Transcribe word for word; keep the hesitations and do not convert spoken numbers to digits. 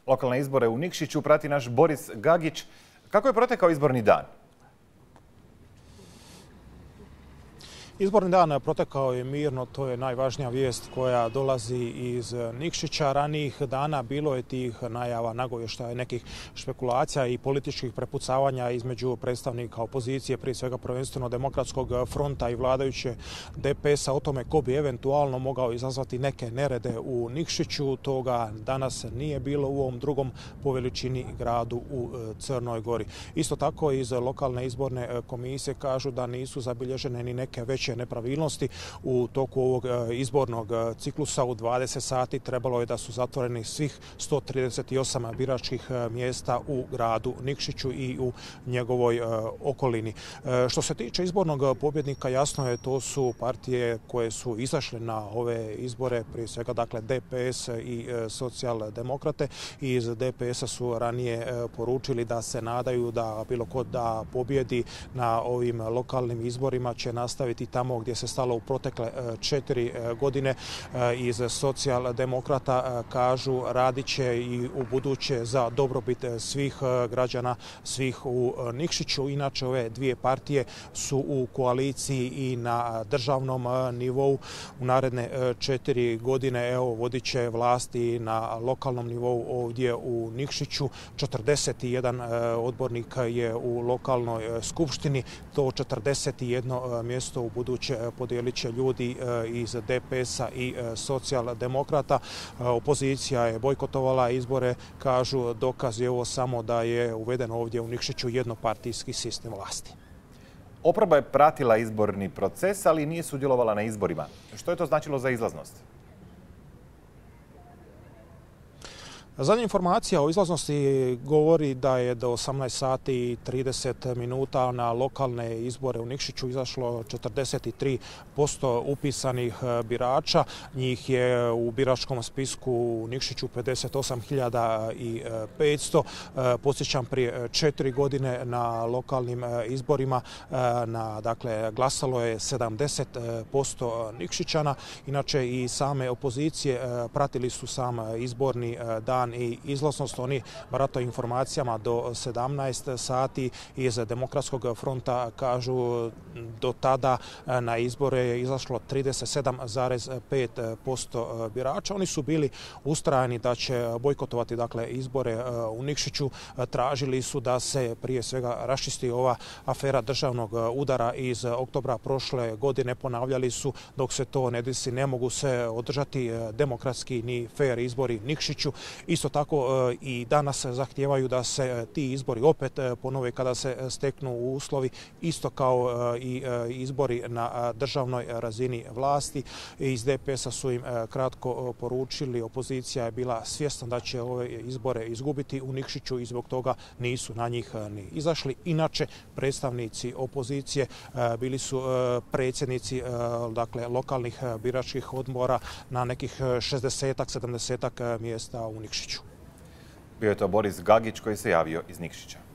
Lokalne izbore u Nikšiću prati naš Boris Gagić. Kako je protekao izborni dan? Izborni dan protekao je mirno, to je najvažnija vijest koja dolazi iz Nikšića. Ranijih dana bilo je tih najava, nagovještaja, nekih špekulacija i političkih prepucavanja između predstavnika opozicije, prije svega prvenstveno Demokratskog fronta i vladajuće D P S-a o tome ko bi eventualno mogao izazvati neke nerede u Nikšiću. Toga danas nije bilo u ovom drugom po veličini gradu u Crnoj Gori. Isto tako iz lokalne izborne komisije kažu da nisu zabilježene ni neke veće nepravilnosti u toku ovog izbornog ciklusa. U dvadeset sati trebalo je da su zatvoreni svih sto trideset osam biračkih mjesta u gradu Nikšiću i u njegovoj okolini. Što se tiče izbornog pobjednika, jasno je, to su partije koje su izašle na ove izbore, prije svega dakle D P S i socijaldemokrate. Iz D P S-a su ranije poručili da se nadaju da bilo ko da pobjedi na ovim lokalnim izborima će nastaviti tamo gdje se stalo u protekle četiri godine. Iz socijaldemokrata kažu radit će i u buduće za dobrobit svih građana, svih u Nikšiću. Inače, ove dvije partije su u koaliciji i na državnom nivou. U naredne četiri godine evo vodit će vlasti na lokalnom nivou ovdje u Nikšiću. četrdeset jedan odbornik je u lokalnoj skupštini. To četrdeset jedno mjesto u buduće podijelit će ljudi iz D P S-a i socijaldemokrata. Opozicija je bojkotovala izbore, kažu dokaz je ovo samo da je uveden ovdje u Nikšiću jednopartijski sistem vlasti. Oporba je pratila izborni proces, ali nije sudjelovala na izborima. Što je to značilo za izlaznost? Zadnja informacija o izlaznosti govori da je do osamnaest sati i trideset minuta na lokalne izbore u Nikšiću izašlo četrdeset tri posto upisanih birača. Njih je u biračkom spisku u Nikšiću pedeset osam hiljada petsto. Podsjećam, prije četiri godine na lokalnim izborima na, dakle, glasalo je sedamdeset posto Nikšićana. Inače, i same opozicije pratili su sam izborni dan i izlaznost. Oni barataju informacijama do sedamnaest sati. Iz Demokratskog fronta kažu do tada na izbore je izašlo trideset sedam zarez pet posto birača. Oni su bili ustrajani da će bojkotovati dakle izbore u Nikšiću. Tražili su da se prije svega raščisti ova afera državnog udara iz oktobra prošle godine. Ponavljali su dok se to ne desi ne mogu se održati demokratski ni fair izbori Nikšiću. Isto tako i danas zahtijevaju da se ti izbori opet ponove kada se steknu uslovi, isto kao i izbori na državnoj razini vlasti. Iz D P S-a su im kratko poručili, opozicija je bila svjesna da će ove izbore izgubiti u Nikšiću i zbog toga nisu na njih ni izašli. Inače, predstavnici opozicije bili su predsjednici dakle lokalnih biračkih odbora na nekih šezdesetak, sedamdesetak mjesta u Nikšiću. Bio je to Boris Gagić koji se javio iz Nikšića.